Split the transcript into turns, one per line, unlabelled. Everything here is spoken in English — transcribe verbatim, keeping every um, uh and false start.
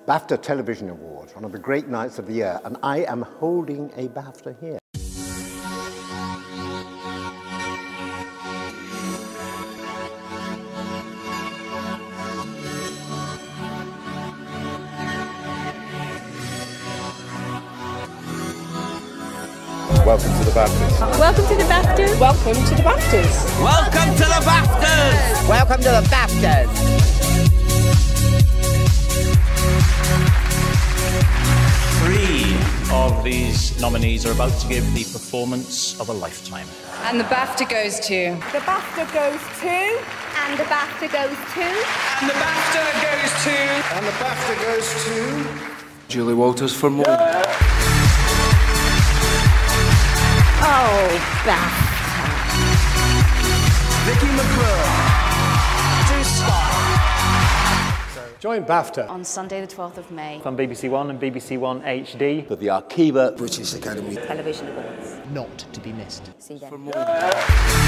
BAFTA Television Awards, one of the great nights of the year, and I am holding a BAFTA here.
Welcome to the BAFTAs.
Welcome to the BAFTAs.
Welcome to the BAFTAs.
Welcome to the BAFTAs.
Welcome to the BAFTAs.
Three of these nominees are about to give the performance of a lifetime.
And the BAFTA goes to...
The BAFTA goes to...
And the BAFTA goes to...
And the BAFTA goes to...
And the BAFTA goes to...
Julie Walters for more.
Oh, BAFTA.
Vicky McClure.
Join BAFTA
On Sunday the twelfth of May.
On B B C One and B B C One H D.
For the Arqiva British Academy
Television Awards.
Not to be missed.
See you then.
For more.